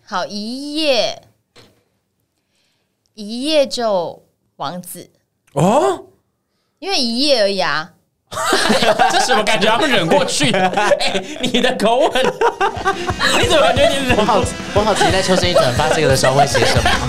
好，一夜就王子哦， 因为一夜而已啊。 这什么感觉？他们忍过去了？你的口吻，你怎么感觉你忍？ 我好期待秋生一转发这个的时候会写什么。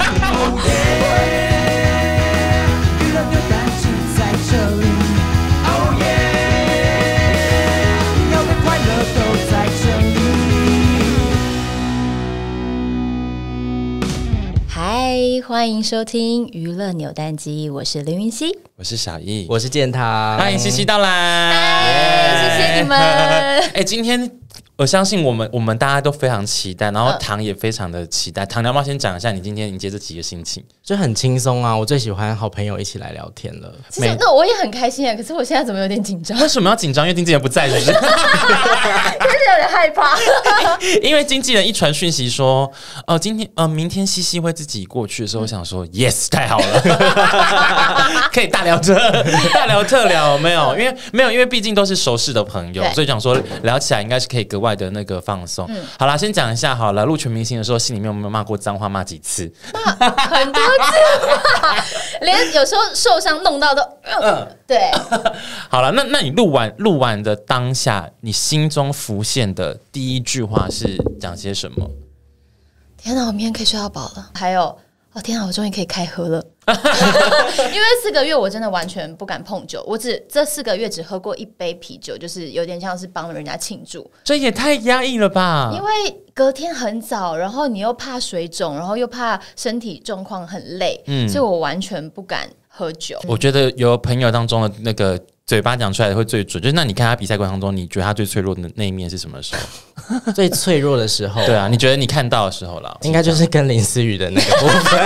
嗨，欢迎收听娱乐扭蛋机，我是林云熙， 我是小易， 我是建堂， 欢迎西西到来， 谢谢你们。 今天我相信我们大家都非常期待，然后唐也非常的期待。唐，你要不要先讲一下你今天迎接这几个心情？ 就很轻松啊，我最喜欢好朋友一起来聊天了。 其实那我也很开心啊，可是我现在怎么有点紧张？ 为什么要紧张？因为经纪人不在，是不是？ 就是有点害怕。 因为经纪人一传讯息说，明天西西会自己过去的时候，我想说 ，yes， 太好了，可以大聊特聊，没有，因为毕竟都是熟识的朋友，所以讲说聊起来应该是可以格外的那个放松。好啦，先讲一下好了，录全明星的时候，心里面有没有骂过脏话？骂几次？ 很多次吧，连有时候受伤弄到都对。 好了，那你录完的当下，你心中浮现的第一句话是讲些什么？ 天哪，我明天可以睡到饱了。还有，天哪，我终于可以开喝了。因为4个月我真的完全不敢碰酒，这4个月只喝过1杯啤酒，就是有点像是帮人家庆祝。 这也太压抑了吧！ 因为隔天很早，然后你又怕水肿，然后又怕身体状况很累，所以我完全不敢喝酒。 我觉得有朋友当中的那个嘴巴讲出来的会最准，就是那你看他比赛过程当中，你觉得他最脆弱的那一面是什么时候？ 最脆弱的时候， 对啊，你觉得你看到的时候啦， 应该就是跟林思雨的那个部分。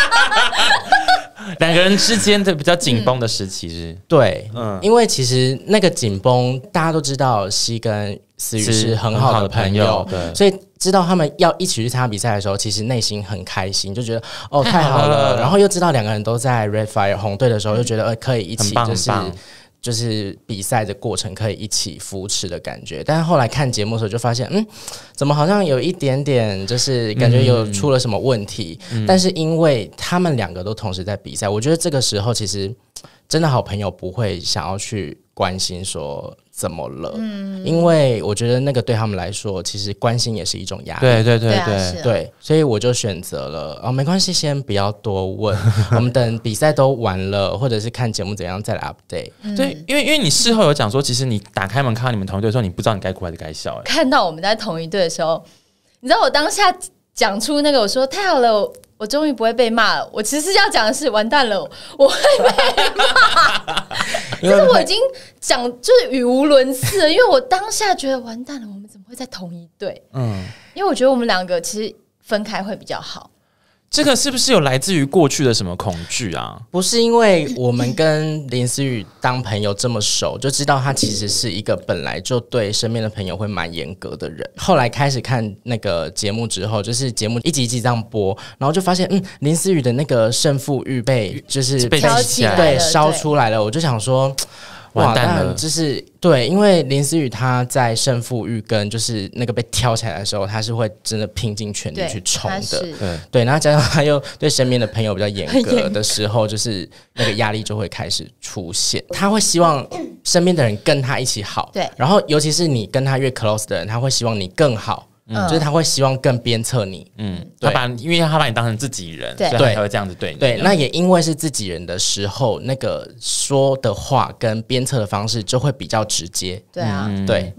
两个人之间的比较紧绷的时期是， 对，因为其实那个紧绷，大家都知道，西跟思雨是很好的朋友， 对， 所以知道他们要一起去参加比赛的时候，其实内心很开心，就觉得太好了，然后又知道两个人都在 Red Fire 红队的时候，又觉得可以一起就是比赛的过程可以一起扶持的感觉，但是后来看节目的时候就发现，怎么好像有一点点就是感觉有出了什么问题，但是因为他们两个都同时在比赛，我觉得这个时候其实真的好朋友不会想要去关心说怎么了，因为我觉得那个对他们来说，其实关心也是一种压力。对，所以我就选择了没关系，先不要多问，我们等比赛都完了，或者是看节目怎样再来 update。 对，因为你事后有讲说，其实你打开门看到你们同一队的时候，你不知道你该哭还是该笑。 看到我们在同一队的时候，你知道我当下讲出那个，我说太好了。我终于不会被骂了。我其实要讲的是，完蛋了，我会被骂。就是我已经讲，就是语无伦次了。因为我当下觉得完蛋了，我们怎么会在同一队？因为我觉得我们两个其实分开会比较好。 这个是不是有来自于过去的什么恐惧啊？ 不是，因为我们跟林思雨当朋友这么熟，就知道他其实是一个本来就对身边的朋友会蛮严格的人。后来开始看那个节目之后，就是节目一集一集这样播，然后就发现，林思雨的那个胜负欲被就是被挑起来， 对，烧出来了。我就想说， 完蛋了， 就是对，因为林思雨她在胜负欲跟就是那个被挑起来的时候，她是会真的拼尽全力去冲的，对，然后加上她又对身边的朋友比较严格的时候，就是那个压力就会开始出现。她会希望身边的人跟她一起好，对，然后尤其是你跟她越 close 的人，她会希望你更好。就是他会希望更鞭策你， 因为他把你当成自己人，所以他才会这样子对你。 对，那也因为是自己人的时候，那个说的话跟鞭策的方式就会比较直接。 对啊， 对。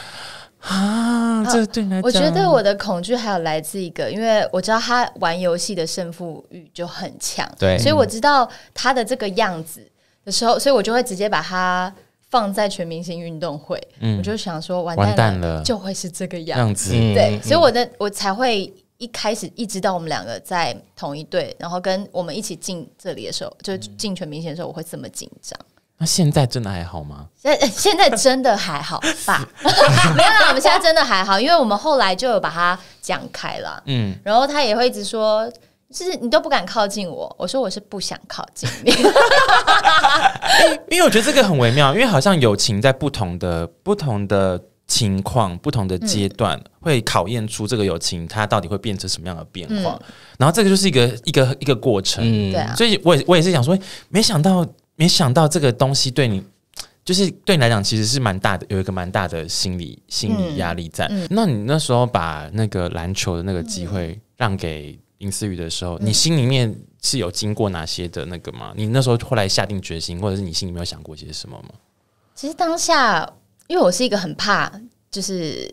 这对你来讲， 我觉得我的恐惧还有来自一个，因为我知道他玩游戏的胜负欲就很强，对，所以我知道他的这个样子的时候，所以我就会直接把他放在全明星运动会，我就想说完蛋了，就会是这个样子。对，所以我才会一开始一直到我们两个在同一队，然后跟我们一起进这里的时候，就进全明星的时候，我会这么紧张。 那现在真的还好吗？ 现在真的还好吧？没有啦，我们现在真的还好，因为我们后来就有把它讲开了。然后他也会一直说。就是你都不敢靠近我，我说我是不想靠近你。因为我觉得这个很微妙，因为好像友情在不同的情况、不同的阶段，会考验出这个友情它到底会变成什么样的变化。然后这个就是一个过程。 对啊， 所以我也是想说，没想到这个东西对你。就是对你来讲，其实是蛮大的，有一个蛮大的心理压力在。那你那时候把那个篮球的那个机会让给林思雨的时候，你心里面是有经过哪些的那个吗？你那时候后来下定决心，或者是你心里面有想过些什么吗？ 其实当下，因为我是一个很怕就是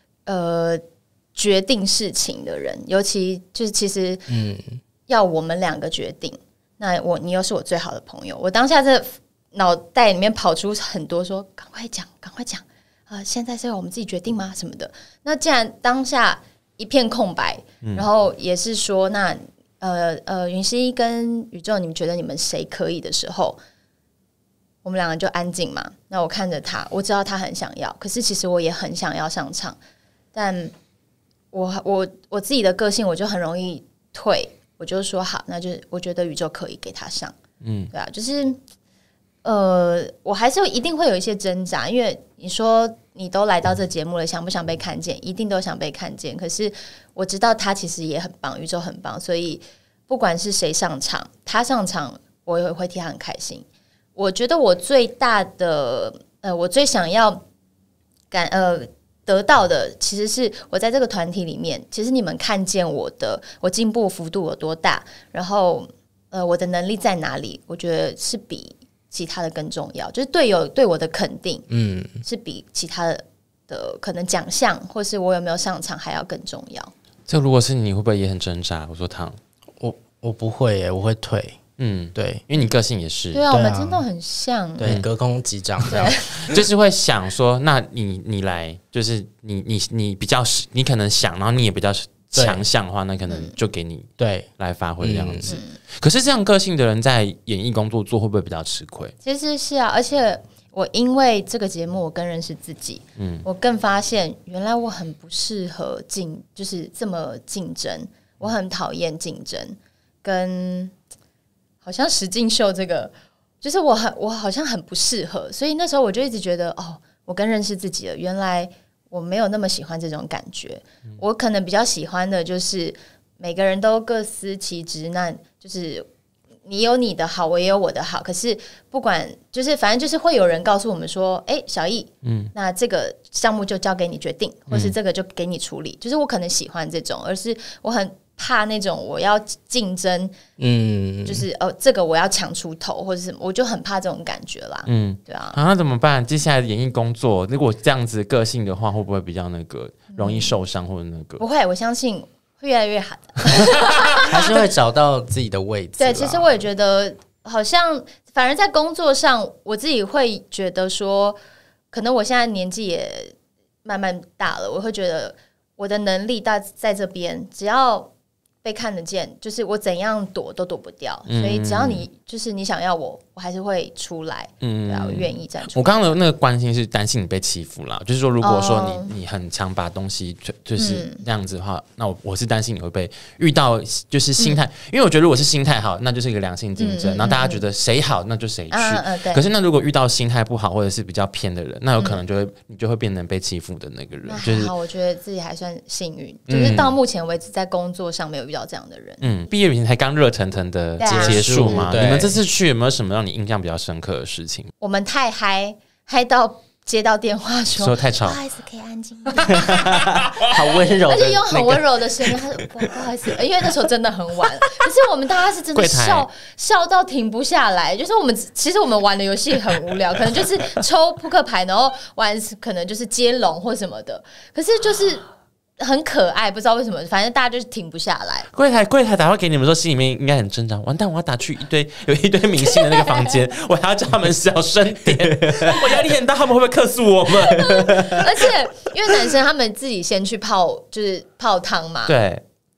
决定事情的人，尤其就是其实要我们两个决定，那你又是我最好的朋友，我当下这脑袋里面跑出很多说赶快讲现在是要我们自己决定吗什么的。那既然当下一片空白，然后也是说那云溪跟宇宙你们觉得你们谁可以的时候，我们两个就安静嘛。那我看着他，我知道他很想要，可是其实我也很想要上场，但我自己的个性我就很容易退，我就说好，那就我觉得宇宙可以给他上。对啊，就是我还是一定会有一些挣扎，因为你说你都来到这节目了，想不想被看见？一定都想被看见。可是我知道他其实也很棒，宇宙很棒，所以不管是谁上场，他上场我也会替他很开心。我觉得我最大的我最想要得到的，其实是我在这个团体里面，其实你们看见我进步幅度有多大，然后我的能力在哪里，我觉得是比其他的更重要，就是队友对我的肯定，是比其他的可能奖项或是我有没有上场还要更重要。 这如果是你会不会也很挣扎？我说汤， 我不会耶，我会退。对， 因为你个性也是。 对啊，我们真的很像。 对，隔空击掌这样， 就是会想说，那你来，就是你比较，你可能想，然后你也比较强项的话，那可能就给你来发挥这样子。可是这样个性的人在演艺工作做会不会比较吃亏？ 其实是啊，而且我因为这个节目，我更认识自己，我更发现原来我很不适合就是这么竞争，我很讨厌竞争，跟好像实境秀这个，就是我好像很不适合，所以那时候我就一直觉得我更认识自己了，原来我没有那么喜欢这种感觉，我可能比较喜欢的就是每个人都各司其职，那就是你有你的好，我也有我的好，可是不管就是反正就是会有人告诉我们说，小易，那这个项目就交给你决定，或是这个就给你处理，就是我可能喜欢这种，而是我很怕那种我要竞争，就是这个我要抢出头或者是我就很怕这种感觉啦。对啊， 那怎么办？接下来的演艺工作，如果这样子个性的话，会不会比较那个容易受伤或者那个？ 不会，我相信会越来越好的， 还是会找到自己的位置。 对，其实我也觉得，好像反而在工作上，我自己会觉得说，可能我现在年纪也慢慢大了，我会觉得我的能力在这边，只要被看得见，就是我怎样躲都躲不掉，所以只要你就是你想要我还是会出来，对啊，我愿意站出来。 我刚刚的那个关心是担心你被欺负啦，就是说如果说你很常把东西就是那样子的话，那我是担心你会被遇到就是心态，因为我觉得如果是心态好，那就是一个良性竞争，然后大家觉得谁好那就谁去。可是那如果遇到心态不好或者是比较偏的人，那有可能你就会变成被欺负的那个人。就是好，我觉得自己还算幸运，就是到目前为止在工作上没有遇到这样的人。 毕业旅行才刚热腾腾的结束嘛，你们这次去有没有什么让你印象比较深刻的事情？ 我们太嗨到接到电话说太吵， 不好意思，可以安静一点。 好温柔， 而且用很温柔的声音，他说不好意思，因为那时候真的很晚，可是我们大家是真的笑到停不下来。就是其实我们玩的游戏很无聊，可能就是抽扑克牌，然后玩可能就是接龙或什么的，可是就是很可爱，不知道为什么，反正大家就是停不下来。 柜台打电话给你们说，心里面应该很挣扎。完蛋，我要打去有一堆明星的那个房间，我还要叫他们小声点，我压力很大，他们会不会客诉我们？ 而且因为男生他们自己先去就是泡汤嘛， 对。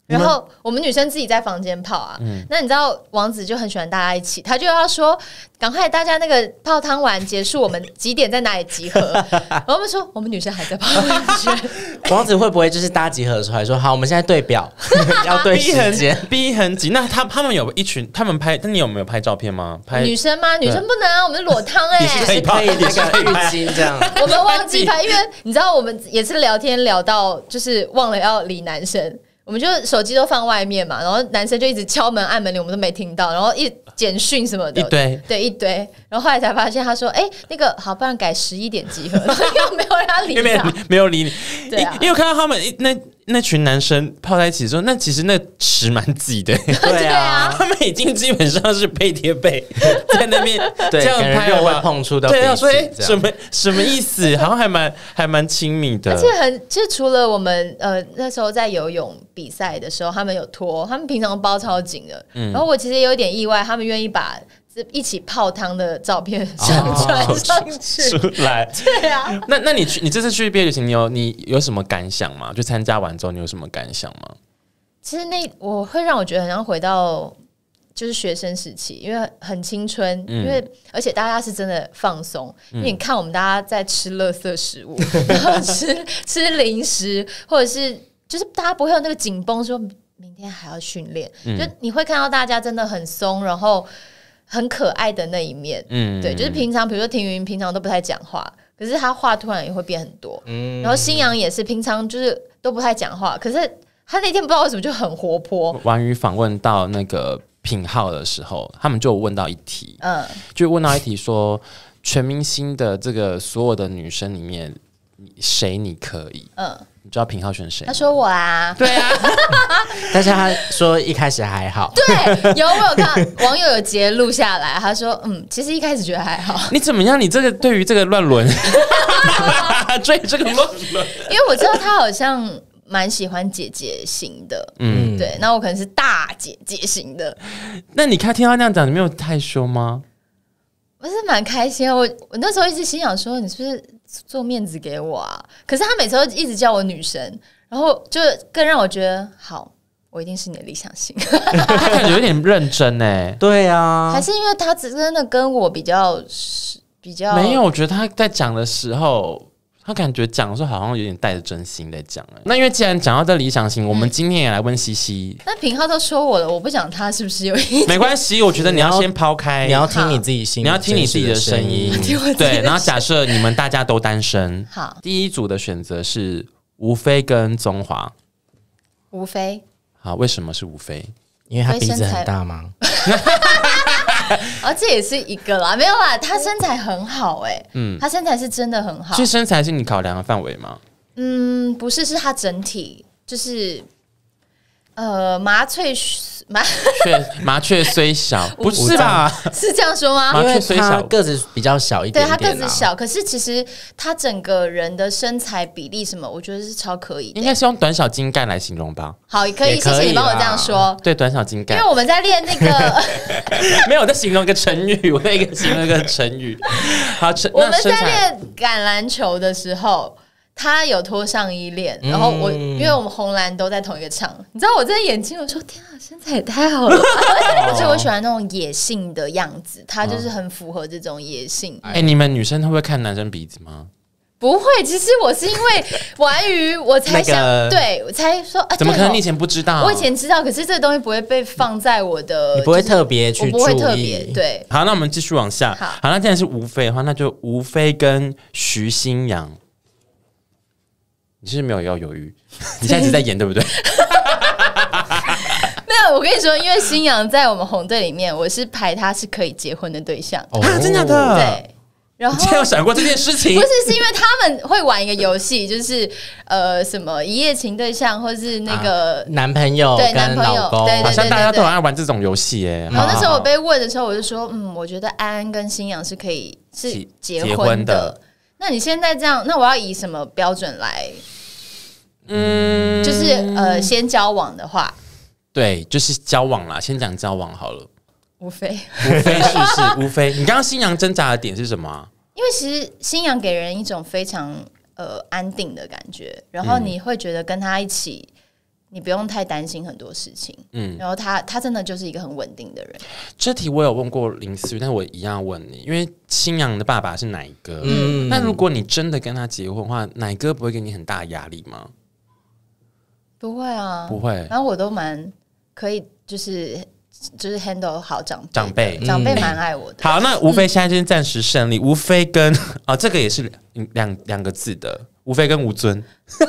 然后我们女生自己在房间泡啊，那你知道王子就很喜欢大家一起，他就要说赶快大家那个泡汤完结束，我们几点在哪里集合？然后我们说我们女生还在泡温泉。 王子会不会就是大家集合的时候还说好，我们现在对表，要对时间， 逼很紧。那他们有一群，他们拍，那你有没有拍照片吗？拍女生吗？女生不能啊，我们是裸汤你是可以那个浴巾这样。 我们忘记拍，因为你知道我们也是聊天聊到就是忘了要理男生。我们就手机都放外面嘛，然后男生就一直敲门按门铃，我们都没听到，然后一简讯什么的， 一堆， 对一堆，然后后来才发现，他说：“那个好，不然改11点集合。”又没有人要理他， 没有理你， 对啊， 因为我看到他们那群男生泡在一起的时候，那其实那池蛮挤的， 对啊， 他们已经基本上是背贴背在那边这样拍， 肉会碰触到， 对啊，所以什么意思？好像还蛮亲密的， 而且其实除了我们那时候在游泳比赛的时候，他们有拖，他们平常包超紧的，然后我其实也有点意外，他们愿意把一起泡汤的照片上传上去出来， 对啊。 那你这次去毕业旅行，你有什么感想吗？就参加完之后，你有什么感想吗？ 其实我会让我觉得很像回到就是学生时期，因为很青春，因为而且大家是真的放松。因为你看我们大家在吃垃圾食物，然后吃零食，或者是就是大家不会有那个紧绷，说明天还要训练，就你会看到大家真的很松，然后很可爱的那一面。对，就是平常比如说庭云平常都不太讲话，可是他话突然也会变很多。然后新阳也是平常就是都不太讲话，可是他那天不知道为什么就很活泼。 婉瑜访问到那个品皓的时候，他们就有问到一题，就问到一题说，全明星的这个所有的女生里面，谁你可以？你知道品皓选谁？ 他说我啊， 对啊， 但是他说一开始还好。 对，我有看网友有截录下来，他说其实一开始觉得还好。 你怎么样？你这个对于这个乱伦，追这个乱伦， 因为我知道他好像蛮喜欢姐姐型的，对，那我可能是大姐姐型的。 那你听到那样讲，你没有太凶吗？ 我是蛮开心，我那时候一直心想说，你是不是做面子给我啊？可是他每次都一直叫我女神，然后就更让我觉得好，我一定是你的理想型。 他感觉有点认真哎， 对啊， 还是因为他真的跟我比较没有，我觉得他在讲的时候。他感觉讲的时候好像有点带着真心在讲那因为既然讲到这理想型，我们今天也来问西西。 那品皓都说我了，我不讲他是不是有一点？ 没关系，我觉得你要先抛开， 你要听你自己心， 你要听你自己的声音。对，然后假设你们大家都单身， 好， 第一组的选择是吴非跟宗华。 吴非， 好，为什么是吴非？ 因为他鼻子很大吗？ 这也是一个啦，没有啦，他身材很好他身材是真的很好。 所以身材是你考量的范围吗？ 不是，是他整体就是麻雀虽小， 不是吧？ 是这样说吗？ 因为他个子比较小一点点， 对他个子小，可是其实他整个人的身材比例什么，我觉得是超可以的。 应该是用短小精干来形容吧？ 好，可以，谢谢你帮我这样说。 对，短小精干， 因为我们在练那个没有，我在形容一个成语，我在形容一个成语。好， 我们在练橄榄球的时候。他有脱上衣练，然后因为我们红蓝都在同一个场，你知道我在眼睛，我说天啊，身材也太好了吧！而且我喜欢那种野性的样子，他就是很符合这种野性。 你们女生会不会看男生鼻子吗？ 不会，其实我是因为玩鱼，我才想，对我才说怎么可能？你以前不知道？ 我以前知道，可是这个东西不会被放在我的， 你不会特别去注意， 我不会特别对。 好，那我们继续往下。好，那既然是吴非的话，那就吴非跟徐新阳。你是没有要犹豫，你现在是在演对不对？ 没有，我跟你说，因为新阳在我们红队里面，我是排他是可以结婚的对象真的？ 对。然后你有想过这件事情？ 不是，是因为他们会玩一个游戏，就是什么一夜情对象，或是那个男朋友对男朋友，对， 好像大家都很爱玩这种游戏耶。 然后那时候我被问的时候，我就说，我觉得安安跟新阳是可以是结婚的。那你现在这样，那我要以什么标准来？就是先交往的话， 对，就是交往啦，先讲交往好了。 吴非是吴非。你刚刚新阳挣扎的点是什么啊？ 因为其实新阳给人一种非常安定的感觉，然后你会觉得跟他一起你不用太担心很多事情。然后他真的就是一个很稳定的人。 这题我有问过林思雨，但是我一样问你，因为新娘的爸爸是奶哥，那如果你真的跟他结婚的话，奶哥不会给你很大的压力吗？ 不会啊， 不会。 然后我都蛮可以，就是 handle 好长辈蛮爱我的。 好，那吴非现在就是暂时胜利，吴非跟这个也是两个字的，吴非跟吴尊。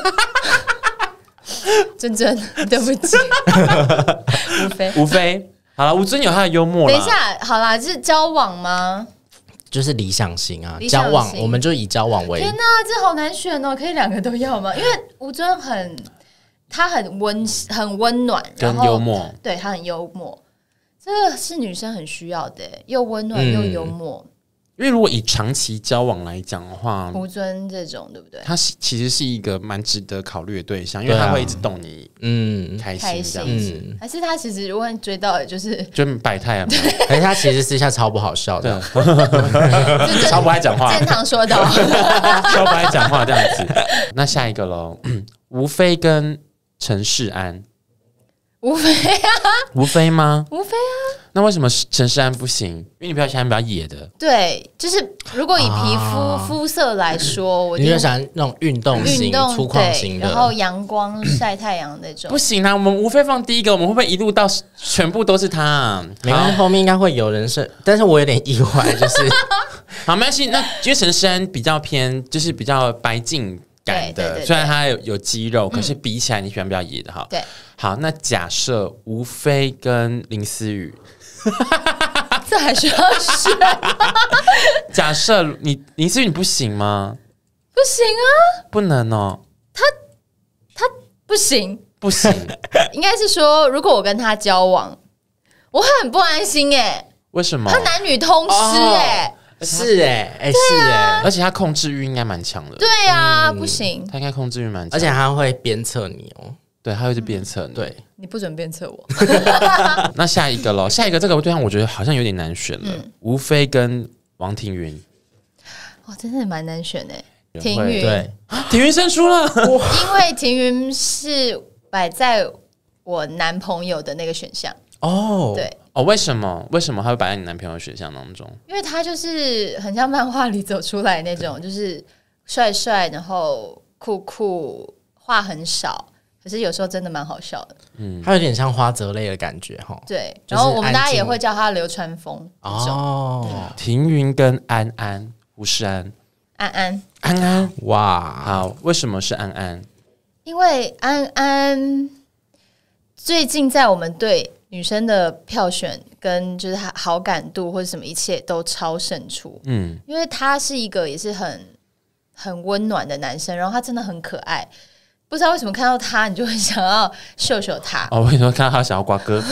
真对不起， 吴非。好了，吴尊有他的幽默啦。 等一下，好啦，是交往吗？ 就是理想型啊，交往我们就以交往为。 天哪，这好难选哦，可以两个都要吗？因为吴尊他很温暖， 跟幽默， 对他很幽默，这个是女生很需要的，又温暖又幽默。 因为如果以长期交往来讲的话， 吴尊这种对不对？ 他其实是一个蛮值得考虑的对象，因为他会一直逗你开心这样子。 还是他其实如果追到的就是摆态啊， 而且他其实私下超不好笑的， 超不爱讲话。 建堂说的， 超不爱讲话这样子。那下一个咯，吴非跟陈世安。 吴非啊？ 吴非吗？ 吴非啊。 那为什么陈世安不行？因为你比较喜欢比较野的。 对，就是如果以肤色来说，我你就想那种运动型、粗犷型的， 然后阳光晒太阳那种。 不行啊，我们吴非放第一个，我们会不会一路到全部都是他啊？ 没关系，后面应该会有人是，但是我有点意外，就是好，没关系。那因为陈世安比较偏，就是比较白净感的，虽然他有肌肉，可是比起来你喜欢比较野的哈。 对， 好，那假设吴非跟林思雨。 这还需要选？ 假设林思雨你不行吗？ 不行啊， 不能哦。 他不行， 不行。 应该是说，如果我跟他交往，我会很不安心哎。 为什么？ 他男女通吃哎。 是是而且他控制欲应该蛮强的。 对啊，不行， 他应该控制欲蛮强， 而且他会鞭策你哦。 对，他会去鞭策你。 对， 你不准鞭策我。 那下一个咯，下一个这个对象我觉得好像有点难选了。吴非跟王庭云。 真的蛮难选哎。庭云， 对， 庭云胜出了， 因为庭云是摆在我男朋友的那个选项。对。 为什么他会摆在你男朋友的选项当中？ 因为他就是很像漫画里走出来那种，就是帅帅，然后酷，话很少，可是有时候真的蛮好笑的。 他有点像花泽类的感觉哈。 对，然后我们大家也会叫他流川枫。 庭云跟安安，胡世安，安，哇，好，为什么是安安？ 因为安安最近在我们队女生的票选跟就是好感度或者什么一切都超胜出。因为他是一个也是很温暖的男生，然后他真的很可爱，不知道为什么看到他你就会想要秀秀他。 我跟你说，看到他想要刮哥。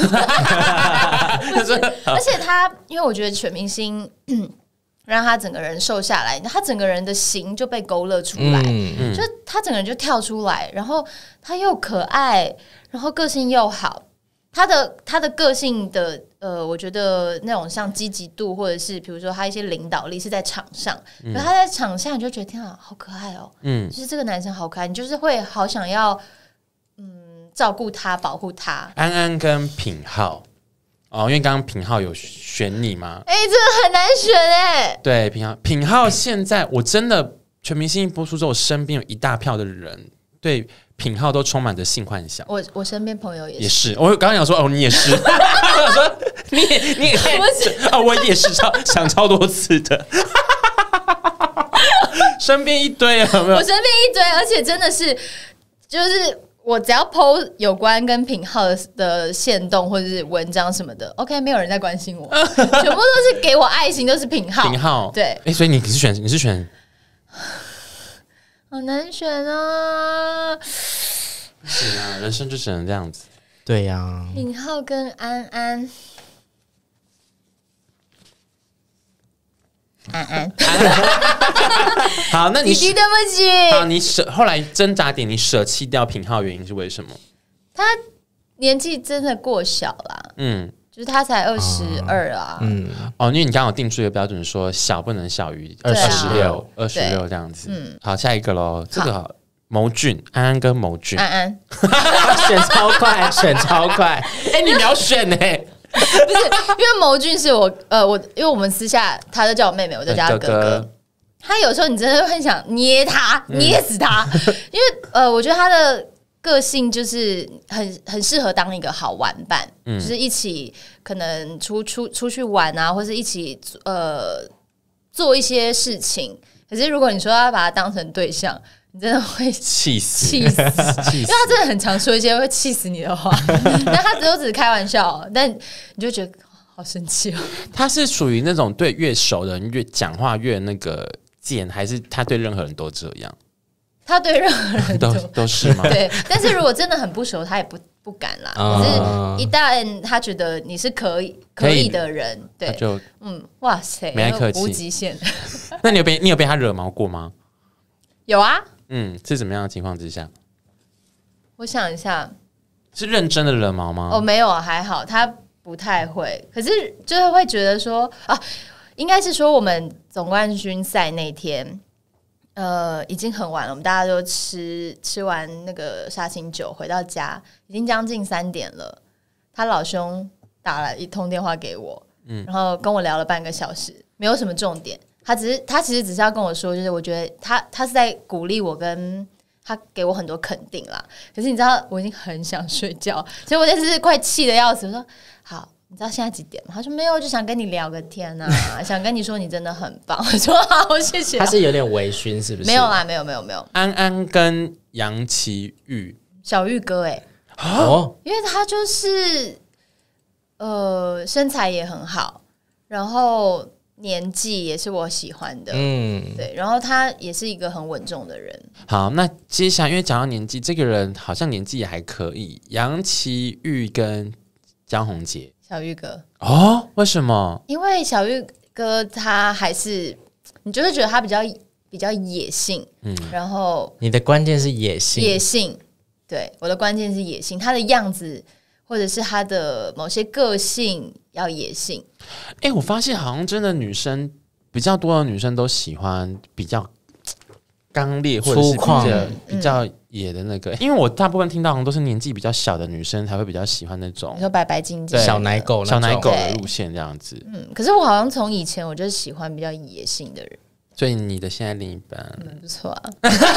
而且他因为我觉得全明星让他整个人瘦下来，他整个人的型就被勾勒出来，就他整个人就跳出来，然后他又可爱，然后个性又好。他的个性的我觉得那种像积极度，或者是比如说他一些领导力是在场上，可他在场下你就觉得天啊，好可爱哦，就是这个男生好可爱，你就是会好想要照顾他，保护他。 安安跟品皓因为刚刚品皓有选你嘛， 这个很难选对，品皓现在我真的全明星播出之后，身边有一大票的人对品皓都充满着性幻想。 我身边朋友也是，我刚刚想说你也是，我想说你也我也是想超多次的。身边一堆有没有？ 我身边一堆，而且真的是就是我只要 po 有关跟品皓的限动或者是文章什么的 ，OK， 没有人在关心我，全部都是给我爱心，都是品皓。对， 所以你是选。 好难选啊！ 不行啊，人生就只能这样子。 对呀， 品皓跟安安， 好，那你对不起。 好，你后来挣扎点，你舍弃掉品皓，原因是为什么？ 他年纪真的过小啦，就是他才22啊， 因为你刚刚有定出一个标准，说小不能小于26这样子。好，下一个咯，这个谋俊，安安跟谋俊， 安安选超快，选超快。 你秒选不是， 因为谋俊是我因为我们私下他都叫我妹妹，我就叫他哥哥。他有时候你真的会很想捏他，捏死他，因为我觉得他的个性就是很适合当一个好玩伴，就是一起可能出去玩啊，或是一起做一些事情。可是如果你说要把他当成对象，你真的会气死， 因为他真的很常说一些会气死你的话，但他只是开玩笑，但你就觉得好生气哦。 他是属于那种对越熟的人越讲话越那个贱，还是他对任何人都这样？ 他对任何人都是吗？ 对，但是如果真的很不熟，他也不敢啦。可是，一旦他觉得你是可以的人，对， 就哇塞， 没客气， 无极限。 那你有被他惹毛过吗？ 有啊。 是怎么样的情况之下？ 我想一下， 是认真的惹毛吗？ 哦，没有啊，还好，他不太会。可是就是会觉得说啊，应该是说我们总冠军赛那天。已经很晚了，我们大家都吃完那个杀青酒，回到家已经将近3点了。他老兄打了一通电话给我，然后跟我聊了半个小时，没有什么重点。他其实只是要跟我说，就是我觉得他是在鼓励我，跟他给我很多肯定啦。可是你知道，我已经很想睡觉，所以我就是快气得要死。我说好。你知道现在几点吗？他说没有，就想跟你聊个天啊，想跟你说你真的很棒。我说好，谢谢。 他是有点微醺，是不是？ 没有啦，没有。 安安跟杨奇煜， 小煜哥因为他就是身材也很好，然后年纪也是我喜欢的，对，然后他也是一个很稳重的人。 好，那接下来因为讲到年纪，这个人好像年纪也还可以，杨奇煜跟江宏杰。 小煜哥为什么？ 因为小煜哥他还是你就会觉得他比较野性，然后你的关键是野性， 对，我的关键是野性，他的样子或者是他的某些个性要野性。 我发现好像真的女生比较多的女生都喜欢比较刚烈或者是比较野的那个，因为我大部分听到好像都是年纪比较小的女生才会比较喜欢那种， 你说白白净净小奶狗的路线这样子。 可是我好像从以前我就喜欢比较野性的人。 所以你的现在另一半不错啊。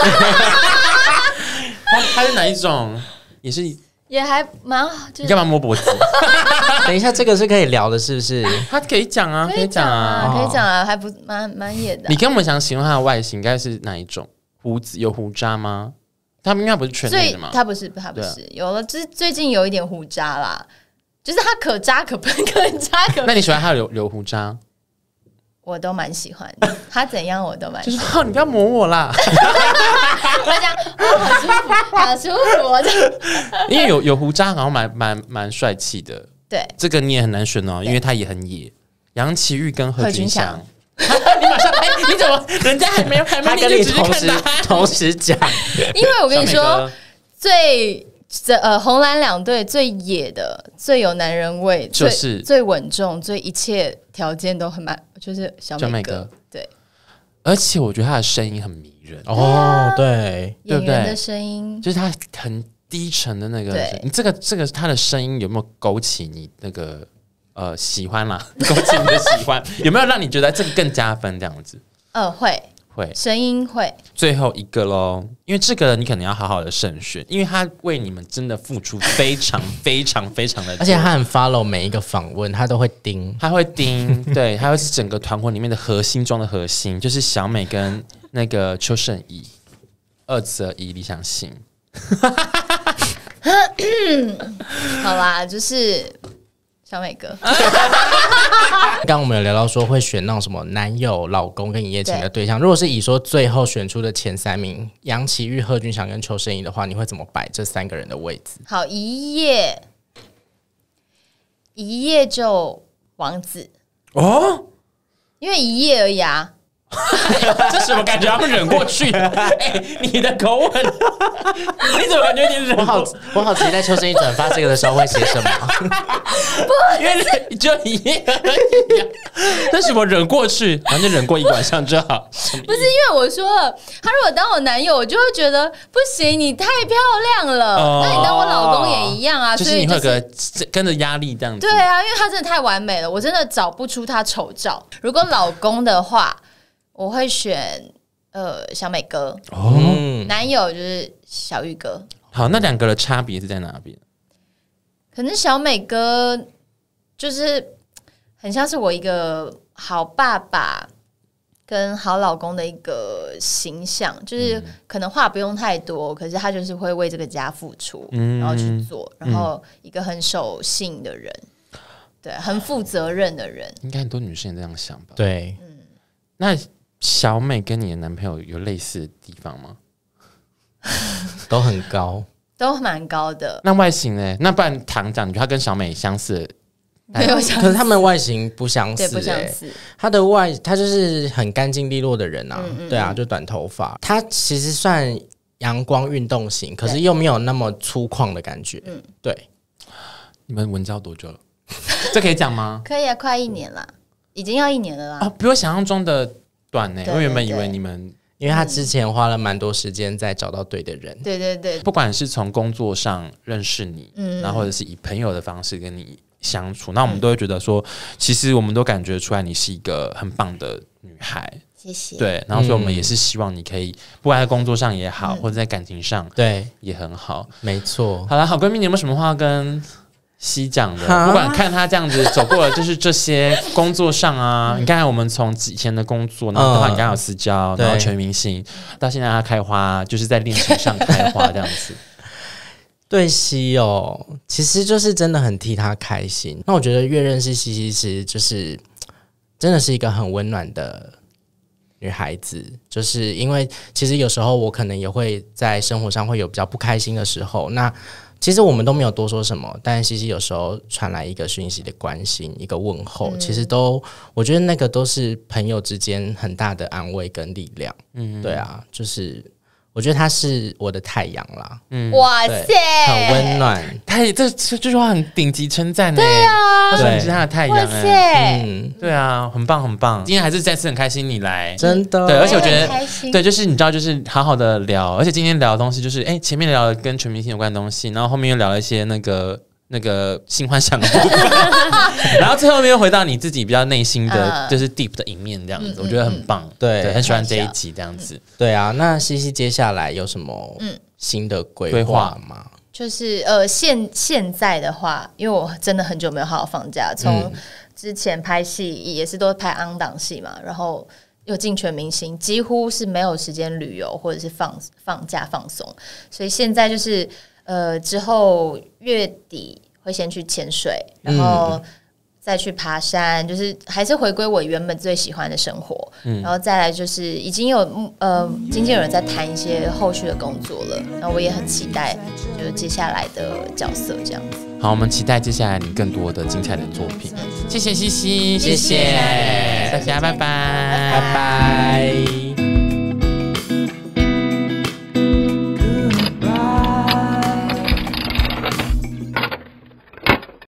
他是哪一种？ 也还蛮你干嘛摸脖子？ 等一下，这个是可以聊的，是不是？ 他可以讲啊， 可以讲啊，还不蛮野的。 你跟我们想形容他的外形，应该是哪一种？胡子有胡渣吗？他们应该不是全内的吗？ 他不是，有了，就是最近有一点胡渣啦，就是他可渣可喷，可渣可。 那你喜欢他留胡渣？ 我都蛮喜欢的，他怎样我都蛮喜欢。 就是你不要磨我啦！ 我讲好舒服，好舒服。因为有胡渣，好像蛮帅气的。 对， 这个你也很难选哦，因为他也很野。杨奇煜跟何君祥， 你马上你怎么人家还没他跟你同时讲？ 因为我跟你说，红蓝两队最野的、最有男人味、 就是最稳重、最一切条件都很满，就是小美哥。对， 而且我觉得他的声音很迷人对， 演员的声音就是他很低沉的那个。你这个他的声音有没有勾起你那个喜欢啦？勾起你的喜欢，有没有让你觉得这个更加分这样子？会， 声音会。 最后一个咯，因为这个你可能要好好的慎选，因为他为你们真的付出非常非常非常的多， 而且他很 follow 每一个访问，他都会盯，对，还有整个团伙里面的核心中的核心，就是小美跟那个邱胜怡，二择一理想型。 好啦，就是小美哥。 刚刚我们有聊到说会选那种什么男友、老公跟一夜情的对象，如果是以说最后选出的前3名杨奇煜、贺军翔跟邱胜怡的话，你会怎么摆这3个人的位置？ 好，一夜就王子因为一夜而已啊。 这什么感觉？他们忍过去？你的口吻，你怎么感觉你忍？ 我好期待秋生一转发这个的时候会写什么？ 因为你就一样，那什么忍过去，反正忍过一晚上就好。 不是因为我说了，他如果当我男友，我就会觉得不行，你太漂亮了。那你当我老公也一样啊， 就是你会跟着压力这样子。 对啊，因为他真的太完美了，我真的找不出他丑照。如果老公的话，我会选小美哥，男友就是小玉哥。 好，那两个的差别是在哪边？ 可能小美哥就是很像是我一个好爸爸跟好老公的一个形象，就是可能话不用太多，可是他就是会为这个家付出，然后去做，然后一个很守信的人，对，很负责任的人。 应该很多女生也这样想吧？ 对， 那小美跟你的男朋友有类似的地方吗？ 都很高， 都蛮高的。 那外形呢？那不然堂长，你觉得他跟小美相似？ 没有相似， 可是他们外形不相似， 对，不相似。 他就是很干净利落的人啊，对啊，就短头发。他其实算阳光运动型，可是又没有那么粗犷的感觉。对。 你们文交多久了？这可以讲吗？ 可以啊，快1年了，已经要1年了啦。 哦，比我想象中的短呢。我原本以为你们。 因为他之前花了蛮多时间在找到对的人， 对， 不管是从工作上认识你，然后或者是以朋友的方式跟你相处，那我们都会觉得说，其实我们都感觉出来你是一个很棒的女孩， 谢谢。 对，然后所以我们也是希望你可以，不管在工作上也好，或者在感情上， 对， 也很好。 没错。 好了，好闺蜜，你有没有什么话跟西讲的？不管看他这样子走过了，就是这些工作上啊，你看我们从以前的工作，然后你刚刚有私交，然后全明星，到现在他开花，就是在恋情上开花这样子。 对西哦，其实就是真的很替他开心。那我觉得越认识西西时，就是真的是一个很温暖的女孩子，就是因为其实有时候我可能也会在生活上会有比较不开心的时候，那其实我们都没有多说什么，但西西有时候传来一个讯息的关心，一个问候，其实都我觉得那个都是朋友之间很大的安慰跟力量。对啊，就是我觉得他是我的太阳啦。 哇塞， 很温暖。 这句话很顶级称赞呢。 对啊， 他说你是他的太阳。 哇塞， 对啊，很棒很棒。今天还是再次很开心你来， 真的。 对，而且我觉得对， 就是你知道，就是好好的聊，而且今天聊的东西就是前面聊了跟全明星有关的东西，然后后面又聊了一些那个性幻想的部分，然后最后面又回到你自己比较内心的，就是 deep 的一面这样子，我觉得很棒，对，很喜欢这一集这样子。 对啊，那西西接下来有什么新的规划吗？ 就是现在的话，因为我真的很久没有好好放假，从之前拍戏也是都拍on档戏嘛，然后又进全明星，几乎是没有时间旅游或者是放假放松，所以现在就是之后月底会先去潜水，然后再去爬山，就是还是回归我原本最喜欢的生活。然后再来就是已经有经纪人在谈一些后续的工作了，然后我也很期待就是接下来的角色这样子。 好，我们期待接下来你更多的精彩的作品。谢谢西西，谢谢大家，拜拜， 拜拜。